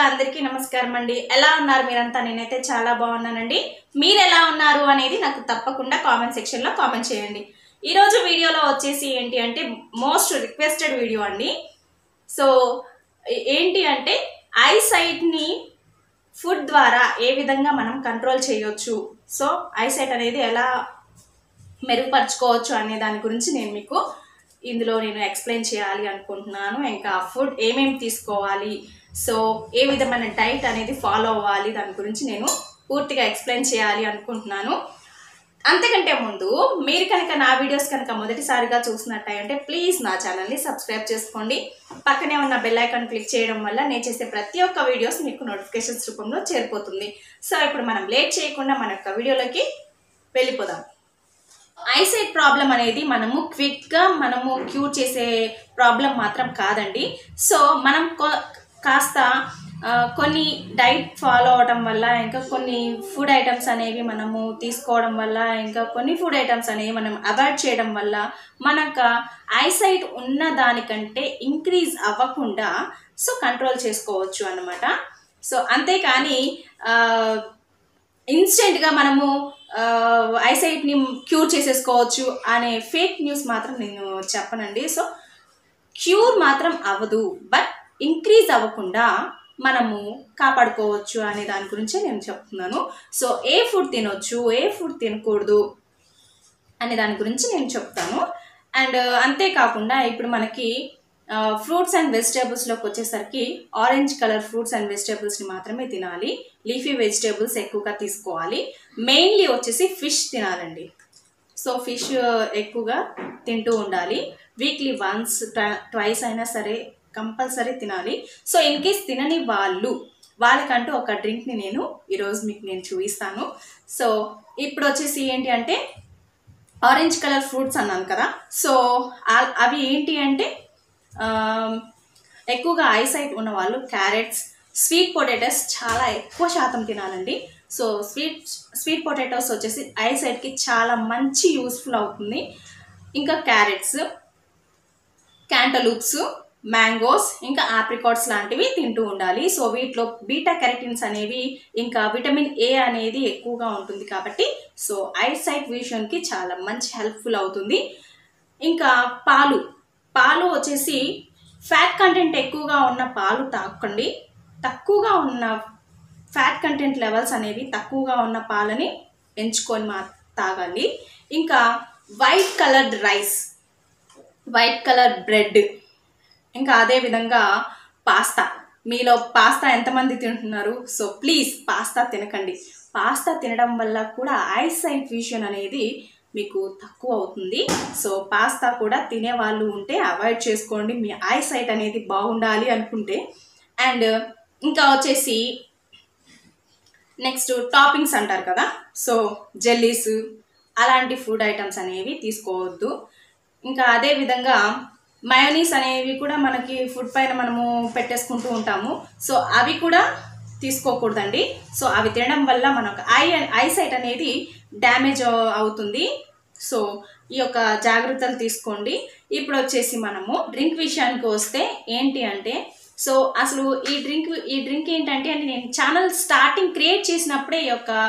అందరికీ నమస్కారం అండి. ఎలా ఉన్నారు మీరంతా? నేనైతే చాలా బాగున్నానండి. మీరు ఎలా ఉన్నారు అనేది నాకు తప్పకుండా కామెంట్ సెక్షన్ లో కామెంట్ చేయండి. ఈ రోజు వీడియోలో వచ్చేసి ఏంటి అంటే మోస్ట్ రిక్వెస్టెడ్ వీడియో అండి. సో ఏంటి అంటే ఐ సైట్ ని ఫుడ్ ద్వారా ఏ విధంగా మనం కంట్రోల్ చేయొచ్చు, సో ఐ సైట్ అనేది ఎలా మెరుగుపరచుకోవచ్చు అనే దాని గురించి నేను మీకు ఇందులో ఎక్స్ప్లెయిన్ చేయాలి అనుకుంటున్నాను. ఇంకా ఫుడ్ ఏమేమి తీసుకోవాలి, సో ఏ విధమైన డైట్ అనేది ఫాలో అవ్వాలి, దాని గురించి నేను పూర్తిగా ఎక్స్ప్లెయిన్ చేయాలి అనుకుంటున్నాను. అంతకంటే ముందు మీరు కనుక నా వీడియోస్ కనుక మొదటిసారిగా చూసినట్టయితే ప్లీజ్ నా ఛానల్ని సబ్స్క్రైబ్ చేసుకోండి. పక్కనే ఉన్న బెల్ ఐకాన్ క్లిక్ చేయడం వల్ల నేను చేసే ప్రతి ఒక్క వీడియోస్ మీకు నోటిఫికేషన్స్ రూపంలో చేరిపోతుంది. సో ఇప్పుడు మనం లేట్ చేయకుండా మన యొక్క వీడియోలోకి వెళ్ళిపోదాం. ఐసైట్ ప్రాబ్లం అనేది మనము క్విక్గా క్యూర్ చేసే ప్రాబ్లం మాత్రం కాదండి. సో మనం కాస్త కొన్ని డైట్ ఫాలో అవడం వల్ల, ఇంకా కొన్ని ఫుడ్ ఐటమ్స్ అనేవి మనము తీసుకోవడం వల్ల, ఇంకా కొన్ని ఫుడ్ ఐటమ్స్ అనేవి మనం అవాయిడ్ చేయడం వల్ల మనకు ఐసైట్ ఉన్న దానికంటే ఇంక్రీజ్ అవ్వకుండా సో కంట్రోల్ చేసుకోవచ్చు అన్నమాట. సో అంతేకాని ఇన్స్టెంట్గా మనము ఐసైట్ని క్యూర్ చేసేసుకోవచ్చు అనే ఫేక్ న్యూస్ మాత్రం నేను చెప్పనండి. సో క్యూర్ మాత్రం అవ్వదు, బట్ ఇంక్రీజ్ అవ్వకుండా మనము కాపాడుకోవచ్చు అనే దాని గురించే నేను చెప్తున్నాను. సో ఏ ఫుడ్ తినొచ్చు, ఏ ఫుడ్ తినకూడదు అనే దాని గురించి నేను చెప్తాను. అండ్ అంతేకాకుండా ఇప్పుడు మనకి ఫ్రూట్స్ అండ్ వెజిటేబుల్స్లోకి వచ్చేసరికి ఆరెంజ్ కలర్ ఫ్రూట్స్ అండ్ వెజిటేబుల్స్ని మాత్రమే తినాలి. లీఫీ వెజిటేబుల్స్ ఎక్కువగా తీసుకోవాలి. మెయిన్లీ వచ్చేసి ఫిష్ తినాలండి. సో ఫిష్ ఎక్కువగా తింటూ ఉండాలి. వీక్లీ వన్స్ ట్వైస్ అయినా సరే కంపల్సరీ తినాలి. సో ఇన్ కేస్ తినని వాళ్ళకంటూ ఒక డ్రింక్ని ఈరోజు మీకు చూపిస్తాను. సో ఇప్పుడు వచ్చేసి ఏంటి అంటే ఆరెంజ్ కలర్ ఫ్రూట్స్ అన్నాను కదా, సో అవి ఏంటి అంటే ఎక్కువగా ఐసైట్ ఉన్న వాళ్ళు క్యారెట్స్, స్వీట్ పొటాటోస్ చాలా ఎక్కువ శాతం తినాలండి. సో స్వీట్ పొటాటోస్ వచ్చేసి ఐసైట్కి చాలా మంచి యూస్ఫుల్ అవుతుంది. ఇంకా క్యారెట్స్, క్యాంటలూప్స్, మ్యాంగోస్, ఇంకా ఆప్రికాట్స్ లాంటివి తింటూ ఉండాలి. సో వీటిలో బీటా కెరటిన్స్ అనేవి, ఇంకా విటమిన్ ఏ అనేది ఎక్కువగా ఉంటుంది కాబట్టి సో ఐసైట్ విషన్కి చాలా మంచి హెల్ప్ఫుల్ అవుతుంది. ఇంకా పాలు వచ్చేసి ఫ్యాట్ కంటెంట్ ఎక్కువగా ఉన్న పాలు తాగకండి. తక్కువగా ఉన్న ఫ్యాట్ కంటెంట్ లెవెల్స్ అనేవి తక్కువగా ఉన్న పాలని ఎంచుకొని తాగండి. ఇంకా white coloured rice, white colour bread, ఇంకా అదేవిధంగా పాస్తా. మీలో పాస్తా ఎంతమంది తింటున్నారు? సో ప్లీజ్ పాస్తా తినకండి. పాస్తా తినడం వల్ల కూడా ఐసైట్ విజన్ అనేది మీకు తక్కువ అవుతుంది. సో పాస్తా కూడా తినే వాళ్ళు ఉంటే అవాయిడ్ చేసుకోండి, మీ ఐసైట్ అనేది బాగుండాలి అనుకుంటే. అండ్ ఇంకా వచ్చేసి నెక్స్ట్ టాపింగ్స్ అంటారు కదా, సో జెల్లీస్ అలాంటి ఫుడ్ ఐటమ్స్ అనేవి తీసుకోవద్దు. ఇంకా అదేవిధంగా మయోనీస్ అనేవి కూడా మనకి ఫుడ్ పైన మనము పెట్టేసుకుంటూ ఉంటాము. సో అవి కూడా తీసుకోకూడదండి. సో అవి తినడం వల్ల మనకు ఐసైట్ అనేది డ్యామేజ్ అవుతుంది. సో ఈ యొక్క జాగ్రత్తలు తీసుకోండి. ఇప్పుడు వచ్చేసి మనము డ్రింక్ విషయానికి వస్తే ఏంటి అంటే, సో అసలు ఈ డ్రింక్ ఏంటంటే నేను ఛానల్ స్టార్టింగ్ క్రియేట్ చేసినప్పుడే ఈ యొక్క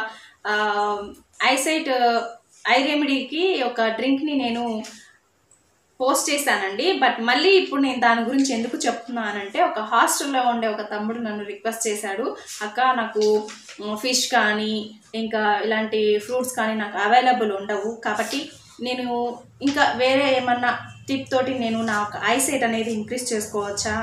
ఐసైట్ ఐ రెమెడీకి ఒక డ్రింక్ని నేను పోస్ట్ చేశానండి. బట్ మళ్ళీ ఇప్పుడు నేను దాని గురించి ఎందుకు చెప్తున్నానంటే, ఒక హాస్టల్లో ఉండే ఒక తమ్ముడు నన్ను రిక్వెస్ట్ చేశాడు, అక్క నాకు ఫిష్ కానీ ఇంకా ఇలాంటి ఫ్రూట్స్ కానీ నాకు అవైలబుల్ ఉండవు, కాబట్టి నేను ఇంకా వేరే ఏమన్నా టిప్ తోటి నేను నా ఒక ఐసైట్ అనేది ఇంక్రీజ్ చేసుకోవచ్చా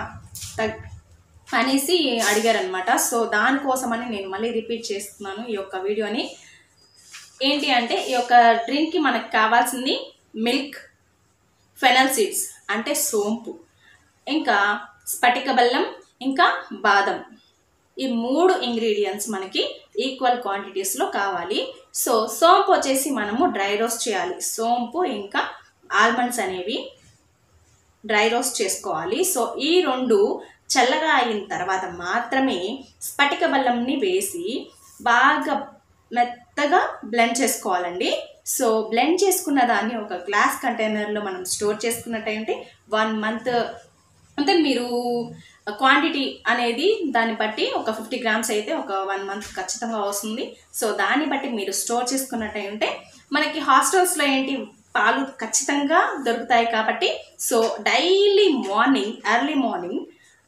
అనేసి అడిగారనమాట. సో దానికోసమని నేను మళ్ళీ రిపీట్ చేస్తున్నాను ఈ యొక్క వీడియోని. ఏంటి అంటే ఈ యొక్క డ్రింక్కి మనకు కావాల్సింది మిల్క్, ఫెనల్ సీడ్స్ అంటే సోంపు, ఇంకా స్ఫటిక బెల్లం, ఇంకా బాదం. ఈ 3 ఇంగ్రీడియంట్స్ మనకి ఈక్వల్ క్వాంటిటీస్లో కావాలి. సో సోంపు వచ్చేసి మనము డ్రై రోస్ట్ చేయాలి. సోంపు ఇంకా ఆల్మండ్స్ అనేవి డ్రై రోస్ట్ చేసుకోవాలి. సో ఈ 2 చల్లగా అయిన తర్వాత మాత్రమే స్ఫటిక బెల్లంని వేసి బాగా మెత్తగా బ్లెండ్ చేసుకోవాలండి. సో బ్లెండ్ చేసుకున్న దాన్ని ఒక గ్లాస్ కంటైనర్లో మనం స్టోర్ చేసుకున్నట్టయితే 1 మంత్ అంటే మీరు క్వాంటిటీ అనేది దాన్ని బట్టి ఒక 50 గ్రామ్స్ అయితే ఒక 1 మంత్ ఖచ్చితంగా వస్తుంది. సో దాన్ని బట్టి మీరు స్టోర్ చేసుకున్నట్టు ఉంటే మనకి హాస్టల్స్లో ఏంటి పాలు ఖచ్చితంగా దొరుకుతాయి కాబట్టి so daily morning early morning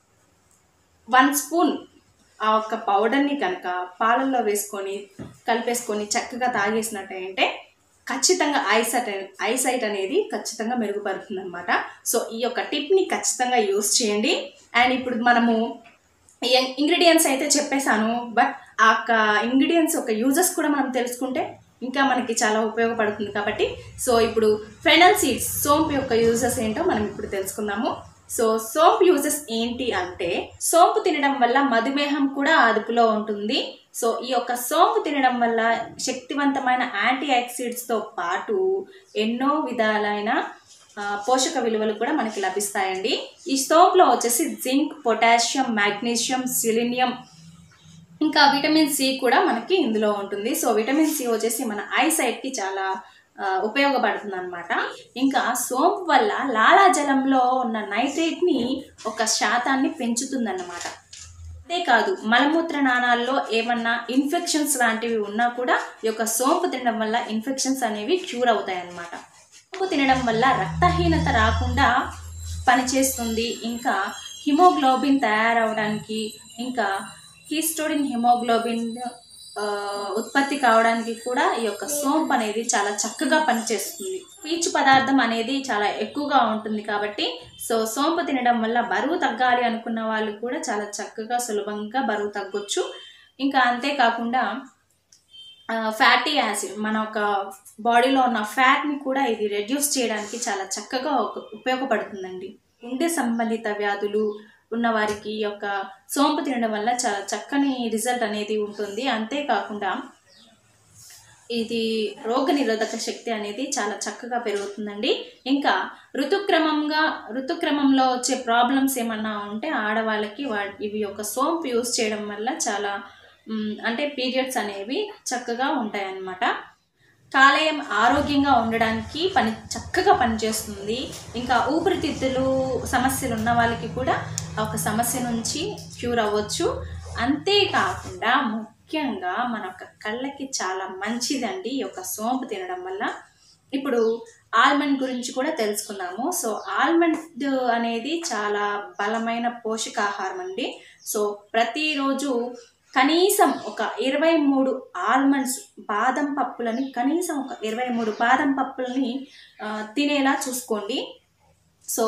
1 spoon ఆ ఒక్క పౌడర్ని కనుక పాలల్లో వేసుకొని కలిపేసుకొని చక్కగా తాగేసినట్టయితే ఖచ్చితంగా ఐసైట్ అనేది ఖచ్చితంగా మెరుగుపడుతుంది అనమాట. సో ఈ యొక్క టిప్ని ఖచ్చితంగా యూస్ చేయండి. అండ్ ఇప్పుడు మనము ఇంగ్రీడియంట్స్ అయితే చెప్పేశాను, బట్ ఆ యొక్క ఇంగ్రీడియంట్స్ యొక్క యూజెస్ కూడా మనం తెలుసుకుంటే ఇంకా మనకి చాలా ఉపయోగపడుతుంది కాబట్టి సో ఇప్పుడు ఫెనల్ సీడ్స్ సోంపు యొక్క యూజెస్ ఏంటో మనం ఇప్పుడు తెలుసుకుందాము. సో సోంపు యూజెస్ ఏంటి అంటే సోంపు తినడం వల్ల మధుమేహం కూడా అదుపులో ఉంటుంది. సో ఈ యొక్క సోంపు తినడం వల్ల శక్తివంతమైన యాంటీ ఆక్సిడెంట్స్తో పాటు ఎన్నో విధాలైన పోషక విలువలు కూడా మనకి లభిస్తాయండి. ఈ సోంపులో వచ్చేసి జింక్, పొటాషియం, మాగ్నీషియం, సెలీనియం ఇంకా విటమిన్ సి కూడా మనకి ఇందులో ఉంటుంది. సో విటమిన్ సి వచ్చేసి మన ఐసైట్కి చాలా ఉపయోగపడుతుంది అనమాట. ఇంకా సోంపు వల్ల లాలాజలంలో ఉన్న నైట్రేట్ని 1% పెంచుతుందన్నమాట. అంతేకాదు మలమూత్ర నాళాల్లో ఏమన్నా ఇన్ఫెక్షన్స్ లాంటివి ఉన్నా కూడా ఈ యొక్క సోంపు తినడం వల్ల ఇన్ఫెక్షన్స్ అనేవి క్యూర్ అవుతాయి అన్నమాట. సోంపు తినడం వల్ల రక్తహీనత రాకుండా పనిచేస్తుంది. ఇంకా హిమోగ్లోబిన్ తయారవడానికి ఇంకా హీస్టోడిన్ హిమోగ్లోబిన్ ఉత్పత్తి కావడానికి కూడా ఈ యొక్క సోంపు అనేది చాలా చక్కగా పనిచేస్తుంది. పీచు పదార్థం అనేది చాలా ఎక్కువగా ఉంటుంది కాబట్టి సో సోంపు తినడం వల్ల బరువు తగ్గాలి అనుకున్న వాళ్ళు కూడా చాలా చక్కగా సులభంగా బరువు తగ్గొచ్చు. ఇంకా అంతేకాకుండా ఫ్యాటీ యాసిడ్ మన ఒక బాడీలో ఉన్న ఫ్యాట్ని కూడా ఇది రెడ్యూస్ చేయడానికి చాలా చక్కగా ఉపయోగపడుతుందండి. గుండె సంబంధిత వ్యాధులు ఉన్నవారికి ఈ యొక్క సోంపు తినడం వల్ల చాలా చక్కని రిజల్ట్ అనేది ఉంటుంది. అంతేకాకుండా ఇది రోగనిరోధక శక్తి అనేది చాలా చక్కగా పెరుగుతుందండి. ఇంకా ఋతుక్రమంలో వచ్చే ప్రాబ్లమ్స్ ఏమన్నా ఉంటే ఆడవాళ్ళకి ఇవి ఒక సోంపు యూస్ చేయడం వల్ల చాలా అంటే పీరియడ్స్ అనేవి చక్కగా ఉంటాయన్నమాట. కాలేయం ఆరోగ్యంగా ఉండడానికి చక్కగా పనిచేస్తుంది. ఇంకా ఊపిరితిత్తులు సమస్యలు ఉన్న వాళ్ళకి కూడా ఒక సమస్య నుంచి క్యూర్ అవ్వచ్చు. అంతేకాకుండా ముఖ్యంగా మన యొక్క కళ్ళకి చాలా మంచిదండి ఈ యొక్క సోంపు తినడం వల్ల. ఇప్పుడు ఆల్మండ్ గురించి కూడా తెలుసుకుందాము. సో ఆల్మండ్ అనేది చాలా బలమైన పోషకాహారం అండి. సో ప్రతిరోజు కనీసం ఒక 23 ఆల్మండ్స్ బాదం పప్పులని కనీసం ఒక 23 బాదం పప్పులని తినేలా చూసుకోండి. సో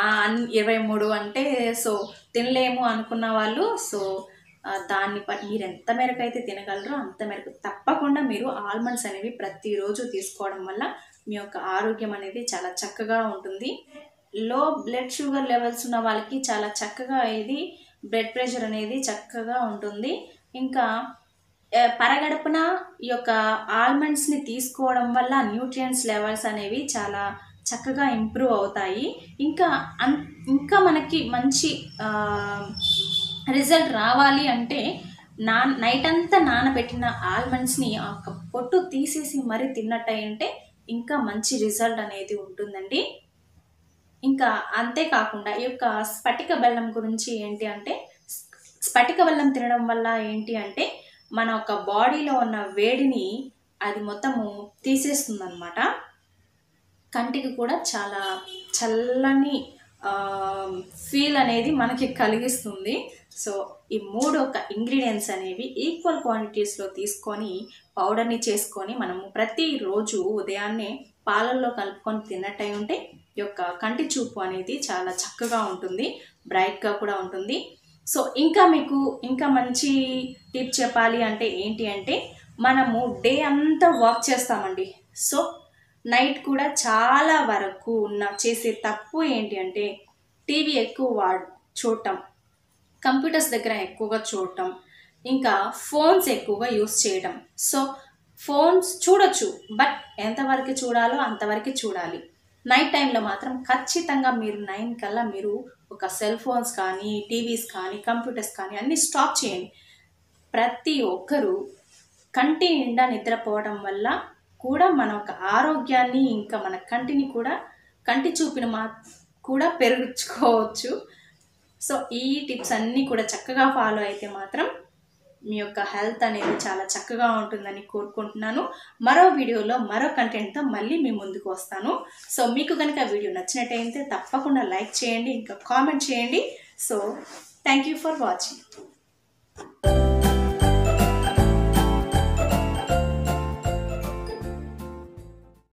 23 అంటే సో తినలేము అనుకున్న వాళ్ళు సో దాన్ని మీరు ఎంత మేరకు అయితే తినగలరో అంత మేరకు తప్పకుండా మీరు ఆల్మండ్స్ అనేవి ప్రతిరోజు తీసుకోవడం వల్ల మీ యొక్క ఆరోగ్యం అనేది చాలా చక్కగా ఉంటుంది. లో బ్లడ్ షుగర్ లెవెల్స్ ఉన్న వాళ్ళకి చాలా చక్కగా ఇది బ్లడ్ ప్రెషర్ అనేది చక్కగా ఉంటుంది. ఇంకా పరగడుపున ఈ యొక్క ఆల్మండ్స్ని తీసుకోవడం వల్ల న్యూట్రియంట్స్ లెవెల్స్ అనేవి చాలా చక్కగా ఇంప్రూవ్ అవుతాయి. ఇంకా మనకి మంచి రిజల్ట్ రావాలి అంటే నైట్ అంతా నానబెట్టిన ఆల్మండ్స్ని ఆ పొట్టు తీసేసి మరీ తిన్నట్టయింటే ఇంకా మంచి రిజల్ట్ అనేది ఉంటుందండి. ఇంకా అంతేకాకుండా ఈ యొక్క స్ఫటిక బెల్లం గురించి ఏంటి అంటే స్ఫటిక బెల్లం తినడం వల్ల ఏంటి అంటే మన ఒక బాడీలో ఉన్న వేడిని అది మొత్తము తీసేస్తుంది అన్నమాట. కంటికి కూడా చాలా చల్లని ఫీల్ అనేది మనకి కలిగిస్తుంది. సో ఈ 3 ఇంగ్రీడియంట్స్ అనేవి ఈక్వల్ క్వాంటిటీస్లో తీసుకొని పౌడర్ని చేసుకొని మనము ప్రతిరోజు ఉదయాన్నే పాలల్లో కలుపుకొని తిన్నట్టయి ఉంటే ఈ యొక్క కంటి చూపు అనేది చాలా చక్కగా ఉంటుంది, బ్రైట్గా కూడా ఉంటుంది. సో ఇంకా మంచి టిప్ చెప్పాలి అంటే ఏంటి అంటే మనము డే అంతా వర్క్ చేస్తామండి. సో నైట్ కూడా చాలా వరకు చేసే తప్పు ఏంటి అంటే టీవీ ఎక్కువ చూడటం, కంప్యూటర్స్ దగ్గర ఎక్కువగా చూడటం, ఇంకా ఫోన్స్ ఎక్కువగా యూస్ చేయడం. సో ఫోన్స్ చూడొచ్చు, బట్ ఎంతవరకు చూడాలో అంతవరకు చూడాలి. నైట్ టైంలో మాత్రం ఖచ్చితంగా మీరు 9 కల్లా మీరు ఒక సెల్ ఫోన్స్ కానీ టీవీస్ కానీ కంప్యూటర్స్ కానీ అన్నీ స్టాప్ చేయండి. ప్రతి ఒక్కరూ కంటి నిండా నిద్రపోవడం వల్ల కూడా మన ఒక ఆరోగ్యాన్ని ఇంకా మన కంటిని కూడా కంటి చూపుని కూడా పెరుగుకోవచ్చు. సో ఈ టిప్స్ అన్నీ కూడా చక్కగా ఫాలో అయితే మాత్రం మీ యొక్క హెల్త్ అనేది చాలా చక్కగా ఉంటుందని కోరుకుంటున్నాను. మరో వీడియోలో మరో కంటెంట్తో మళ్ళీ మీ ముందుకు వస్తాను. సో మీకు కనుక వీడియో నచ్చినట్టయితే తప్పకుండా లైక్ చేయండి, ఇంకా కామెంట్ చేయండి. So thank you for watching.